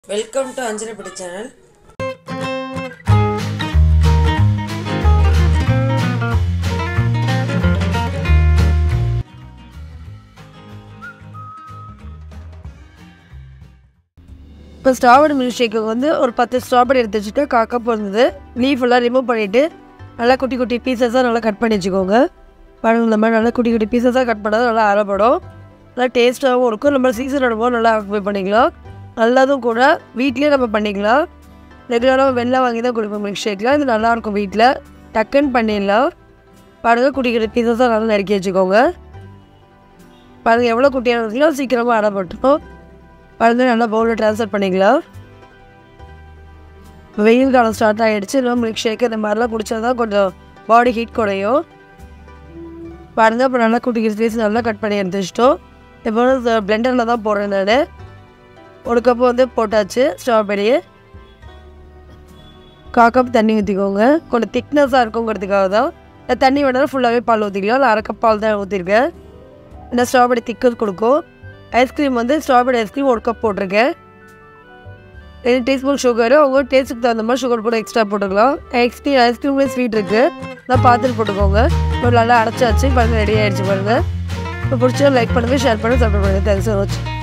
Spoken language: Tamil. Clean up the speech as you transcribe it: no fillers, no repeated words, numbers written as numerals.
Welcome to Anjara Petti channel. இப்போ ஸ்ட்ராபெரி மில்க்ஷேக்கு வந்து ஒரு 10 ஸ்ட்ராபெரி எடுத்து வச்சுட்டு கப் வந்தது லீஃப் எல்லாம் ரிமூவ் பண்ணிவிட்டு நல்லா குட்டி குட்டி பீசஸாக நல்லா கட் பண்ணி வச்சுக்கோங்க. பாருங்கள் இந்த மாதிரி நல்லா குட்டி குட்டி பீசஸாக கட் பண்ணால் நல்லா அரைப்படும், நல்லா டேஸ்ட்டாகவும் இருக்கும். நம்ம சீசன் போது நல்லா ஆக்குபை பண்ணிக்கலாம். நல்லதும் கூட வீட்லேயே நம்ம பண்ணிக்கலாம். ரெகுலராக வெளில வாங்கி தான் கொடுப்போம் மில்க்ஷேக்கில். இது நல்லாயிருக்கும், வீட்டில் டக்குன்னு பண்ணிடலாம். பாருங்கள் குட்டி குட்டி பீசஸாக நல்லா நறுக்கி வச்சுக்கோங்க. பாருங்கள் எவ்வளோ குட்டியாக இருக்குங்களோ சீக்கிரமாக அரைப்பட்டுரும். பாருங்கள் நல்லா பவுலில் ட்ரான்ஸ்ஃபர் பண்ணிக்கலாம். வெயில் காலம் ஸ்டார்ட் ஆகிடுச்சு. இன்னும் மில்க்ஷேக்கு இந்த மாதிரிலாம் குடித்தா தான் கொஞ்சம் பாடி ஹீட் குறையும். பாருங்கள் இப்போ நல்லா குட்டி குட்டி பீஸ் நல்லா கட் பண்ணி எடுத்து வச்சிட்டோம். இப்போ பிளெண்டரில் தான் போடுறேன் நான். ஒரு கப்பு வந்து போட்டாச்சு ஸ்ட்ராபெரி. கப் தண்ணி ஊற்றிக்கோங்க. கொஞ்சம் திக்னஸாக இருக்குங்கிறதுக்காக தான். தண்ணி வேணாலும் ஃபுல்லாகவே பால் ஊற்றிக்கலாம். நான் 1/2 கப் பால் தான் ஊற்றிருக்கேன். இந்த ஸ்ட்ராபெரி திக்கு கொடுக்கும். ஐஸ்கிரீம் வந்து ஸ்ட்ராபெரி ஐஸ்கிரீம் 1 கப் போட்டிருக்கேன். 2 டீஸ்பூன் சுகரு, உங்கள் டேஸ்ட்டுக்கு தகுந்த மாதிரி சுகர் கூட எக்ஸ்ட்ரா போட்டுக்கலாம். ஐஸ்கிரீம்லேயே ஸ்வீட் இருக்குது, நான் பார்த்துட்டு போட்டுக்கோங்க. இப்போ நல்லா அடைச்சாச்சு. பாருங்கள் ரெடி ஆகிடுச்சு. பாருங்கள் இப்போ பிடிச்சா லைக் பண்ணுங்கள், ஷேர் பண்ணுங்கள், சப்ஸ்கிரைப் பண்ணுங்கள். தேங்க்ஸ் ஃபார் வாட்சிங்.